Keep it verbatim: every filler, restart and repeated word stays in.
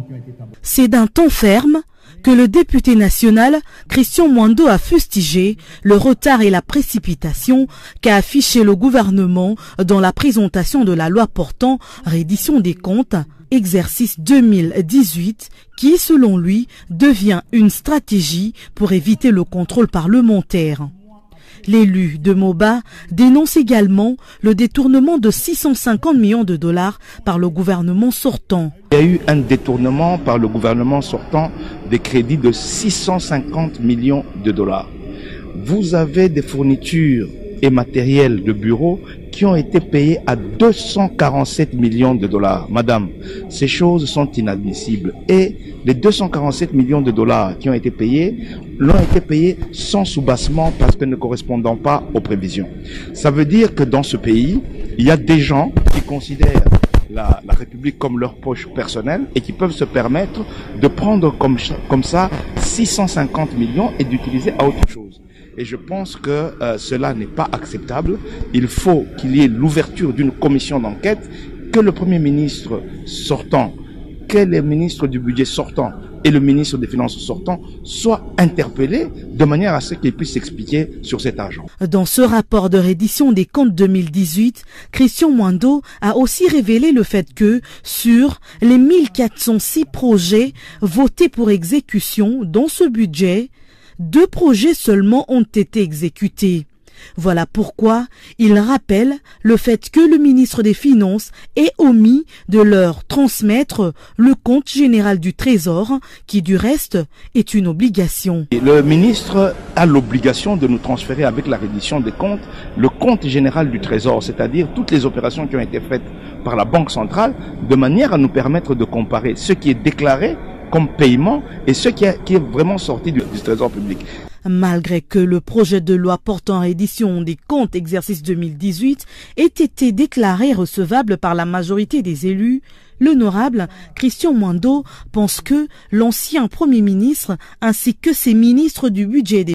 C'est d'un ton ferme que le député national Christian Mwando a fustigé le retard et la précipitation qu'a affiché le gouvernement dans la présentation de la loi portant reddition des comptes, exercice deux mille dix-huit, qui, selon lui, devient une stratégie pour éviter le contrôle parlementaire. L'élu de Moba dénonce également le détournement de six cent cinquante millions de dollars par le gouvernement sortant. Il y a eu un détournement par le gouvernement sortant des crédits de six cent cinquante millions de dollars. Vous avez des fournitures et matériels de bureau qui ont été payés à deux cent quarante-sept millions de dollars. Madame, ces choses sont inadmissibles. Et les deux cent quarante-sept millions de dollars qui ont été payés l'ont été payés sans soubassement parce que ne correspondant pas aux prévisions. Ça veut dire que dans ce pays, il y a des gens qui considèrent la, la République comme leur poche personnelle et qui peuvent se permettre de prendre comme, comme ça six cent cinquante millions et d'utiliser à autre chose. Et je pense que euh, cela n'est pas acceptable. Il faut qu'il y ait l'ouverture d'une commission d'enquête, que le Premier ministre sortant, que les ministres du budget sortant et le ministre des Finances sortant soient interpellés de manière à ce qu'ils puissent s'expliquer sur cet argent. Dans ce rapport de reddition des comptes deux mille dix-huit, Christian Mwando a aussi révélé le fait que sur les mille quatre cent six projets votés pour exécution dans ce budget, deux projets seulement ont été exécutés. Voilà pourquoi il rappelle le fait que le ministre des Finances ait omis de leur transmettre le compte général du Trésor, qui du reste est une obligation. Le ministre a l'obligation de nous transférer avec la reddition des comptes le compte général du Trésor, c'est-à-dire toutes les opérations qui ont été faites par la Banque centrale, de manière à nous permettre de comparer ce qui est déclaré comme paiement et ce qui est, qui est vraiment sorti du, du Trésor public. Malgré que le projet de loi portant reddition des comptes exercice deux mille dix-huit ait été déclaré recevable par la majorité des élus, l'honorable Christian Mwando pense que l'ancien Premier ministre ainsi que ses ministres du budget